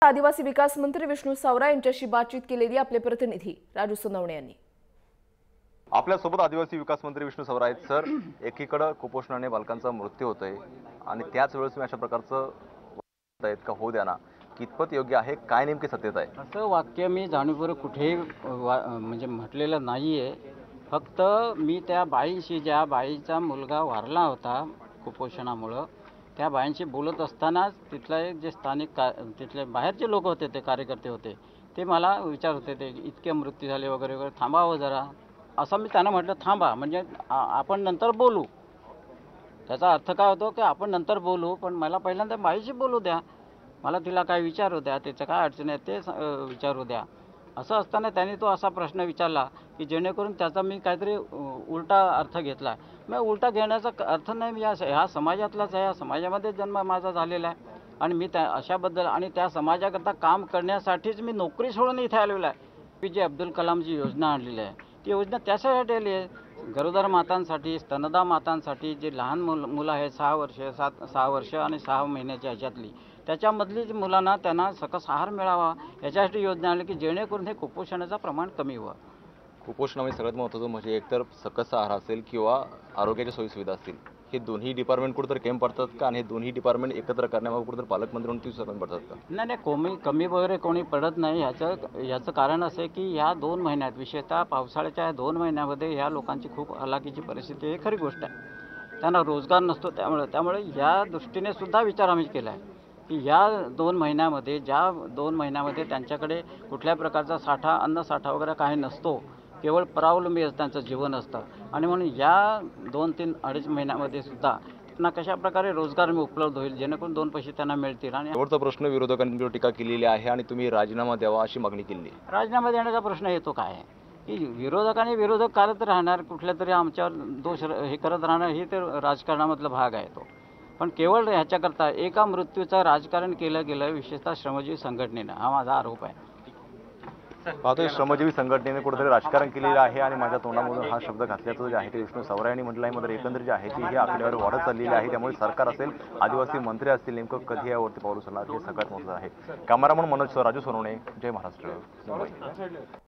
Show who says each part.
Speaker 1: आदिवासी विकास मंत्री विष्णू सावरा यांच्याशी बातचीत केलेली आपले प्रतिनिधी राजू सोनवणे यांनी।
Speaker 2: आपल्यासोबत आदिवासी विकास मंत्री विष्णू सावरा आहेत। सर, एकीकडे कुपोषणाने बालकांचा मृत्यू होतोय आणि त्याच वेळेस अशा प्रकारचं आहेत का होऊ द्या ना, कितपत योग्य आहे, काय नेमकी सत्यता आहे?
Speaker 3: असं वाक्य मी जाणीवपूर्वक कुठेही म्हणजे म्हटलेलं नाहीये। फक्त मी त्या बाईंशी, ज्या बाईचा मुलगा वारला होता कुपोषणामुळं, त्या बाईंशी बोलत असतानाच तिथले जे स्थानिक तिथले बाहेरचे लोक होते, ते कार्यकर्ते होते, ते मला विचारत होते ते इतके मृत्यू झाले वगैरे वगैरे, थांबावं जरा असं मी त्यांना म्हटलं थांबा, म्हणजे आपण नंतर बोलू। त्याचा अर्थ काय होतो की आपण नंतर बोलू, पण मला पहिल्यांदा बाईशी बोलू द्या, मला तिला काय विचारू द्या, त्याचं काय अडचण आहे ते विचारू द्या। असं असताना त्यांनी तो असा प्रश्न विचारला की जेणेकरून त्याचा मी काहीतरी उलटा अर्थ घेतला। मग उलटा घेण्याचा अर्थ नाही, मी ह्या समाजातलाच आहे, या समाजामध्ये जन्म माझा झालेला आहे आणि मी त्या अशाबद्दल आणि त्या समाजाकरता काम करण्यासाठीच मी नोकरी सोडून इथे आलेलो आहे। APJ अब्दुल कलामची योजना आणलेली आहे, ती योजना त्याच्यासाठी आली आहे, गरोदर मातांसाठी, स्तनदा मातांसाठी, जे लहान मुलं आहेत 6 वर्ष आणि 6 महिन्याच्या ह्याच्यातली, त्याच्यामधली जी मुलांना त्यांना सकस आहार मिळावा याच्यासाठी योजना आली की जेणेकरून हे कुपोषणाचं प्रमाण कमी व्हावं।
Speaker 2: कुपोषणामध्ये सगळ्यात महत्त्वाचं म्हणजे एकतर सकस आहार असेल किंवा आरोग्याच्या सोयीसुविधा असतील, हे दोन्ही डिपार्टमेंट कुठेतरी कमी पडतात का? आणि हे दोन्ही डिपार्टमेंट एकत्र करण्यामागे कुठेतरी पालकमंत्री म्हणून ती कमी पडतात का?
Speaker 3: नाही, कमी वगैरे कोणी पडत नाही। याचं कारण असं आहे की ह्या 2 महिन्यात, विशेषतः पावसाळ्याच्या 2 महिन्यामध्ये ह्या लोकांची खूप हलाखीची परिस्थिती आहे, खरी गोष्ट आहे। त्यांना रोजगार नसतो, त्यामुळे या दृष्टीने सुद्धा विचार आम्ही केला आहे की या 2 महिन्यामध्ये, ज्या 2 महिन्यामध्ये त्यांच्याकडे कुठल्या प्रकारचा साठा, अन्न साठा वगैरे काही नसतो, केवळ परावलंबी त्यांचं जीवन असतं, आणि म्हणून या 2-3-2.5 महिन्यामध्ये सुद्धा त्यांना कशा प्रकारे रोजगार उपलब्ध होईल जेणेकरून 2 पैसे त्यांना मिळतील। आणि
Speaker 2: शेवटचा प्रश्न, विरोधकांनी टीका केलेली आहे आणि तुम्ही राजीनामा द्यावा अशी मागणी केली।
Speaker 3: राजीनामा देण्याचा प्रश्न येतो काय की विरोधकांनी विरोधक करत राहणार, कुठल्या तरी आमच्यावर दोष हे करत राहणार, हे तर राजकारणामधला भाग आहे तो। पण केवळ ह्याच्याकरता एका मृत्यूचं राजकारण केलं गेलं, विशेषतः श्रमजीवी संघटनेनं, हा माझा आरोप आहे।
Speaker 2: पाहतोय श्रमजीवी संघटनेने कुठेतरी राजकारण केलेलं आहे आणि माझ्या तोंडामधून हा शब्द घातल्याचं जे आहे ते विष्णू सावरा यांनी म्हटलं आहे। मात्र एकंदरीत जे आहे ती ही आकडेवारी वाढत चाललेली आहे, त्यामुळे सरकार असेल, आदिवासी मंत्री असतील, नेमकं कधी यावरती पाऊल उचलणार हे सगळ्यात महत्त्वाचं आहे। कॅमेरामन मनोज, राजू सोनवणे, जय महाराष्ट्र, मुंबई।